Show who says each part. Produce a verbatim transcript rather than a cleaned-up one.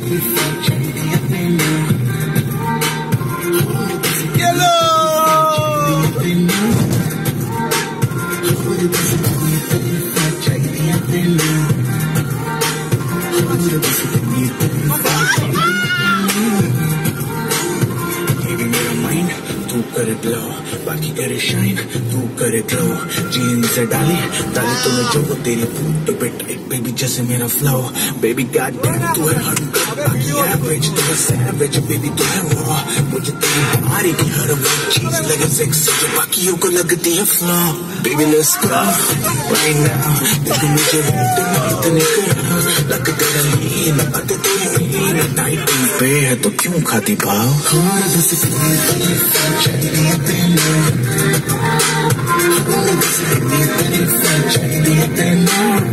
Speaker 1: तू करे ग्लो, बाकी करे शाइन, तू करे ग्लो। जीन्स से डाली डाली तो मैं जो तेरी फूट पे टाइट बेबी जैसे मेरा फ्लो। बेबी गॉड डैम तू है हंड्रेड, बाकी एवरेज तू है सैवेज। बेबी तू है रॉ, मुझे तेरी बारी की हर वो चीज लगे सेक्सी जो बाकियों को लगती है flaw. Baby let's go right now, देखो मुझे इतने करो लग तेरा लीन, बात तेरी मीन टाइट पे है तो क्यों खाती भाव। Check the